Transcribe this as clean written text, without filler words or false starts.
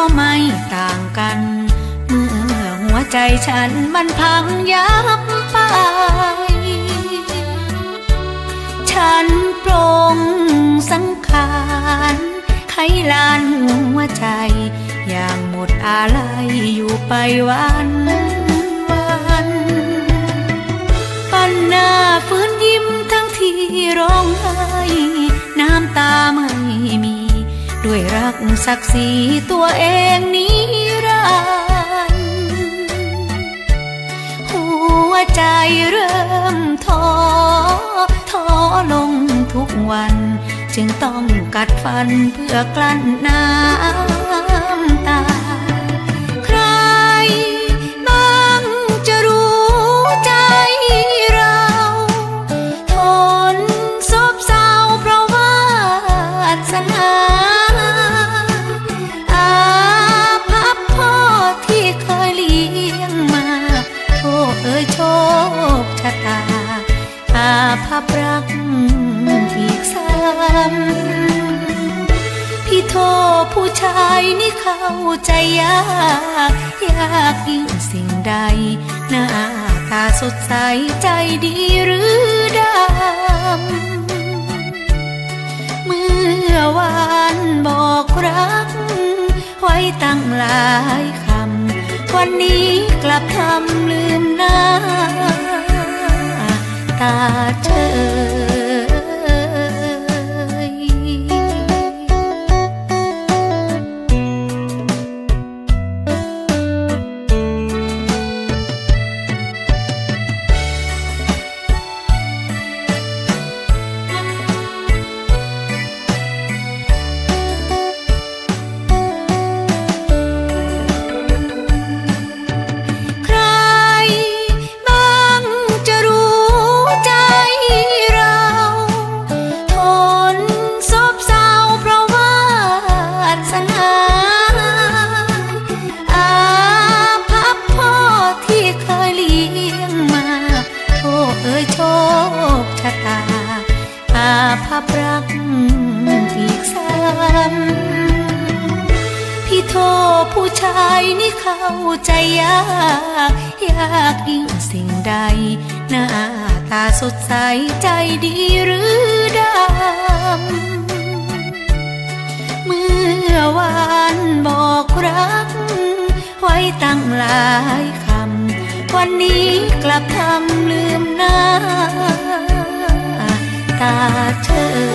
ไม่ต่างกันเมื่อหัวใจฉันมันพังยับไปฉันปลงสังขารไขลานหัวใจอย่างหมดอาลัยอยู่ไปวันปันหน้าฟื้นยิ้มทั้งที่ร้องไห้น้ำตาไม่มีด้วยรักศักดิ์ศรีตัวเองนิรันดร์หัวใจเริ่มท้อลงทุกวันจึงต้องกัดฟันเพื่อกลั้นน้ำตาใครบ้างจะรู้ใจเราทนซบเศร้าเพราะวาสนาอาภัพพ่อที่เคยเลี้ยงมาโทษโชคชะตาอาภัพรักอีกซ้ำพี่โทษผู้ชายนี่เข้าใจยากยิ่งสิ่งใดหน้าตาสดใสใจดีหรือดำเมื่อวานบอกรักไว้ตั้งหลายคำวันนี้กลับทำลืมหน้าตาเธอโชคชะตาอาภัพรักอีกซ้ำพี่โทษผู้ชายนี่เข้าใจยากยิ่งสิ่งใดหน้าตาสดใสใจดีหรือดำเมื่อวานบอกรักไว้ตั้งหลายคำวันนี้กลับทำลืมหน้าตาเธอ